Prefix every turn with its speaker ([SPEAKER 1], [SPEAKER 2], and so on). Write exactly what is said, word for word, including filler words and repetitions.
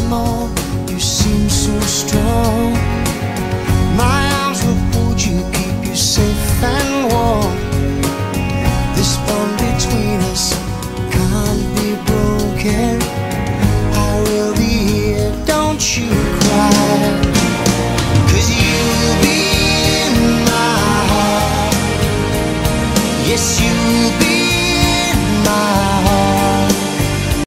[SPEAKER 1] small, you seem so strong. My arms will hold you, keep you safe and warm. This bond between us can't be broken. I will be here, don't you cry.